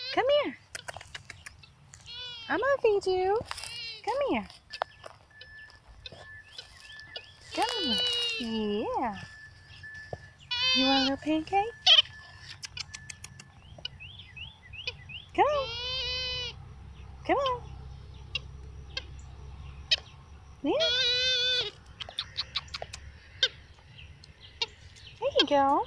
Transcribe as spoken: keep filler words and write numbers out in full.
Come here. I'm gonna feed you. Come here. Come here. Yeah. You want a little pancake? Come on. Come on. Yeah. There you go.